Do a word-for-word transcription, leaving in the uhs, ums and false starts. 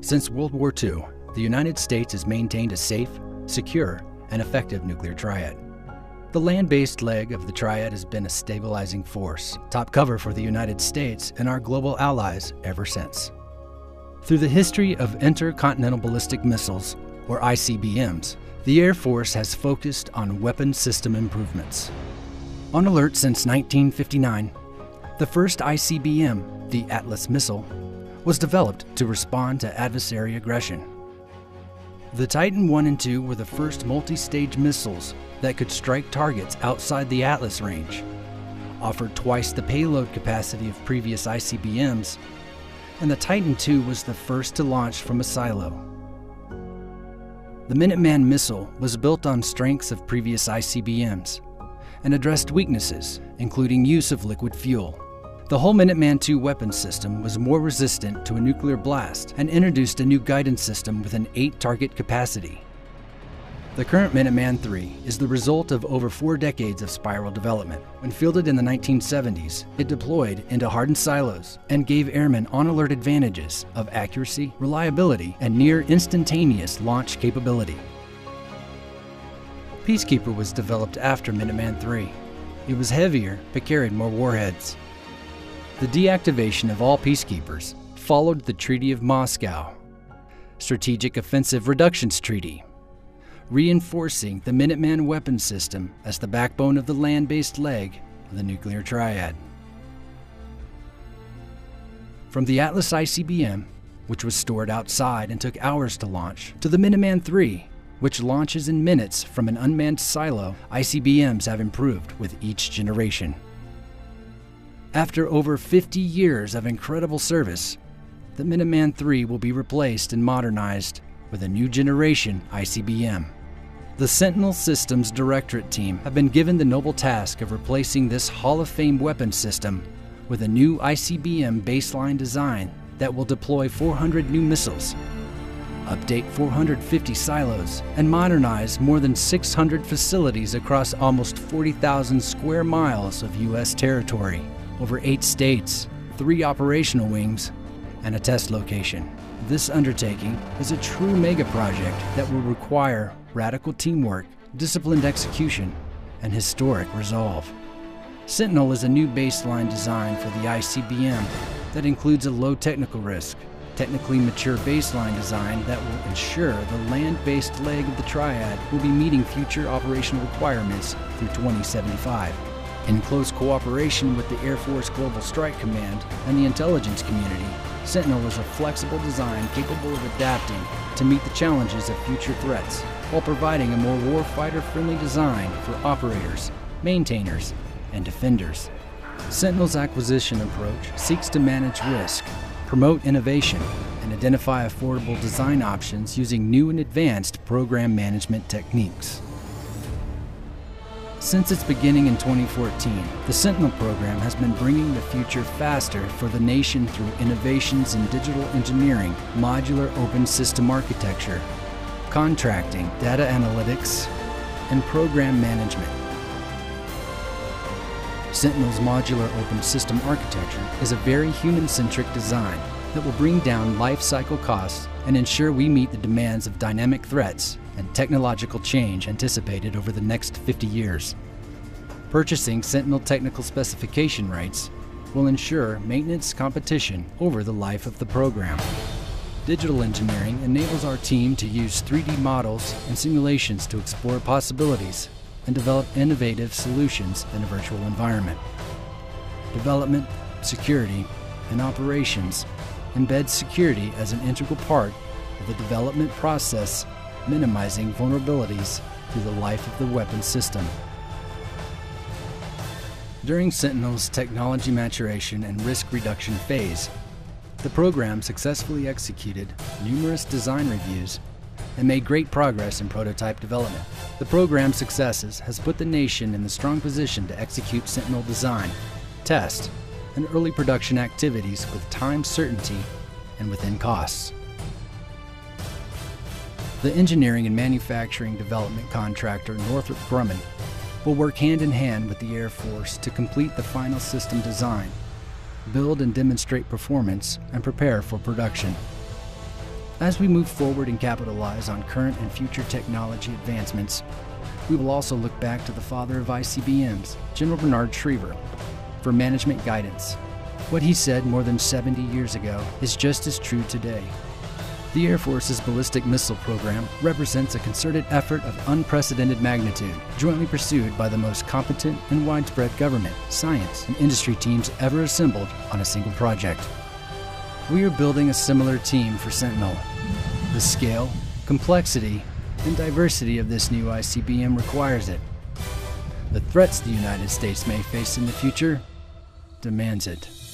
Since World War Two, the United States has maintained a safe, secure, and effective nuclear triad. The land-based leg of the triad has been a stabilizing force, top cover for the United States and our global allies ever since. Through the history of intercontinental ballistic missiles, or I C B Ms, the Air Force has focused on weapon system improvements. On alert since nineteen fifty-nine, the first I C B M, the Atlas missile, was developed to respond to adversary aggression. The Titan one and two were the first multi-stage missiles that could strike targets outside the Atlas range, offered twice the payload capacity of previous I C B Ms, and the Titan two was the first to launch from a silo. The Minuteman missile was built on strengths of previous I C B Ms and addressed weaknesses, including use of liquid fuel. The whole Minuteman two weapon system was more resistant to a nuclear blast and introduced a new guidance system with an eight target capacity. The current Minuteman three is the result of over four decades of spiral development. When fielded in the nineteen seventies, it deployed into hardened silos and gave airmen on-alert advantages of accuracy, reliability, and near-instantaneous launch capability. Peacekeeper was developed after Minuteman three. It was heavier, but carried more warheads. The deactivation of all Peacekeepers followed the Treaty of Moscow, Strategic Offensive Reductions Treaty, reinforcing the Minuteman weapon system as the backbone of the land-based leg of the nuclear triad. From the Atlas I C B M, which was stored outside and took hours to launch, to the Minuteman three, which launches in minutes from an unmanned silo, I C B Ms have improved with each generation. After over fifty years of incredible service, the Minuteman three will be replaced and modernized with a new generation I C B M. The Sentinel Systems Directorate team have been given the noble task of replacing this Hall of Fame weapon system with a new I C B M baseline design that will deploy four hundred new missiles, update four hundred fifty silos, and modernize more than six hundred facilities across almost forty thousand square miles of U S territory, over eight states, three operational wings, and a test location. This undertaking is a true mega project that will require radical teamwork, disciplined execution, and historic resolve. Sentinel is a new baseline design for the I C B M that includes a low technical risk, technically mature baseline design that will ensure the land-based leg of the triad will be meeting future operational requirements through twenty seventy-five. In close cooperation with the Air Force Global Strike Command and the intelligence community, Sentinel is a flexible design capable of adapting to meet the challenges of future threats, while providing a more warfighter-friendly design for operators, maintainers, and defenders. Sentinel's acquisition approach seeks to manage risk, promote innovation, and identify affordable design options using new and advanced program management techniques. Since its beginning in twenty fourteen, the Sentinel program has been bringing the future faster for the nation through innovations in digital engineering, modular open system architecture, contracting, data analytics, and program management. Sentinel's modular open system architecture is a very human-centric design that will bring down life cycle costs and ensure we meet the demands of dynamic threats and technological change anticipated over the next fifty years. Purchasing Sentinel technical specification rights will ensure maintenance competition over the life of the program. Digital engineering enables our team to use three D models and simulations to explore possibilities and develop innovative solutions in a virtual environment. Development, security, and operations embed security as an integral part of the development process, minimizing vulnerabilities through the life of the weapon system. During Sentinel's technology maturation and risk reduction phase, the program successfully executed numerous design reviews and made great progress in prototype development. The program's successes has put the nation in the strong position to execute Sentinel design, test, and early production activities with time certainty and within costs. The engineering and manufacturing development contractor Northrop Grumman will work hand in hand with the Air Force to complete the final system design, build and demonstrate performance, and prepare for production. As we move forward and capitalize on current and future technology advancements, we will also look back to the father of I C B Ms, General Bernard Schriever, for management guidance. What he said more than seventy years ago is just as true today. The Air Force's ballistic missile program represents a concerted effort of unprecedented magnitude, jointly pursued by the most competent and widespread government, science, and industry teams ever assembled on a single project. We are building a similar team for Sentinel. The scale, complexity, and diversity of this new I C B M requires it. The threats the United States may face in the future demands it.